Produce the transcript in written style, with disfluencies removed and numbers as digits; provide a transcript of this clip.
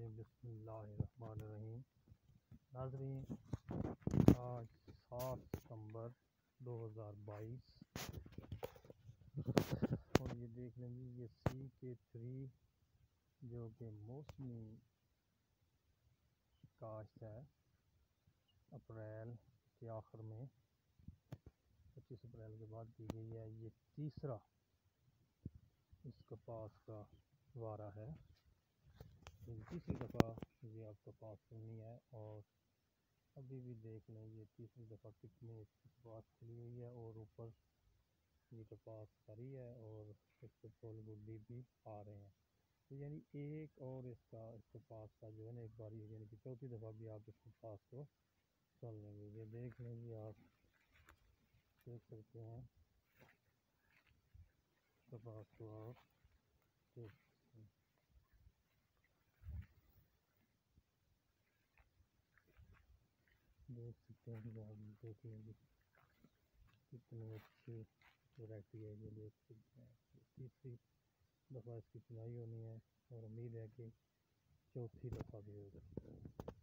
الرجیم بسم اللہ الرحمن الرحیم۔ ناظرین، آج 7 ستمبر 2022 اور یہ دیکھ لیں جی، یہ CK3 جو کہ موسمی کاشت ہے اپریل کے آخر میں 25 اپریل کے بعد کی گئی ہے۔ یہ تیسرا اس کپاس کا وارہ ہے، تیسری دفعہ یہ آپ کپاس سننی ہے اور ابھی بھی دیکھ لیں یہ تیسری دفعہ کتنے کپاس کھلی ہوئی ہے اور اوپر یہ کپاس کھری ہے اور اس پہ پھول گڈی بھی آ رہے ہیں، تو یعنی ایک اور اس کپاس کا جو ہے نا ایک باری یعنی کہ چوتھی دفعہ بھی آپ اس کپاس کو سن لیں گے۔ یہ دیکھ لیں گے، آپ دیکھ سکتے ہیں کپاس کو، آپ دیکھ سکتے ہیں۔ دیکھ سکتے ہیں کہ آپ دیکھ لیں گے کتنی اچھی ورائٹی ہے۔ یہ دیکھ سکتے ہیں تیسری دفعہ اس کی چنائی ہونی ہے اور امید ہے کہ چوتھی دفعہ بھی ہوگا۔